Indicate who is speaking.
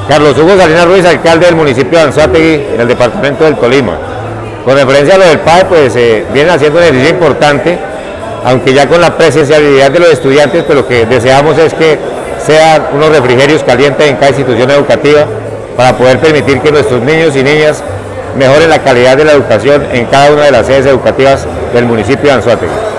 Speaker 1: Carlos Hugo Salinas Ruiz, alcalde del municipio de Anzoátegui, en el departamento del Tolima. Con referencia a lo del PAE, pues vienen haciendo un ejercicio importante, aunque ya con la presencialidad de los estudiantes, pues lo que deseamos es que sean unos refrigerios calientes en cada institución educativa para poder permitir que nuestros niños y niñas mejoren la calidad de la educación en cada una de las sedes educativas del municipio de Anzoátegui.